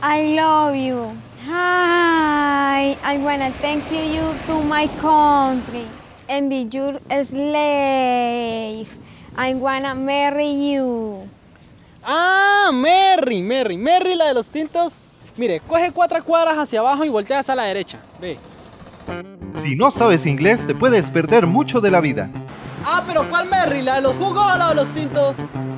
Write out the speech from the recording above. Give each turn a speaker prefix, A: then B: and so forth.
A: I love you. Hi, I wanna thank you to my country and be your slave. I wanna marry you.
B: Ah, Mary, la de los tintos. Mire, coge 4 cuadras hacia abajo y volteas a la derecha. Ve.
C: Si no sabes inglés, te puedes perder mucho de la vida.
B: Ah, pero ¿cuál Mary? ¿La de los jugos o la de los tintos?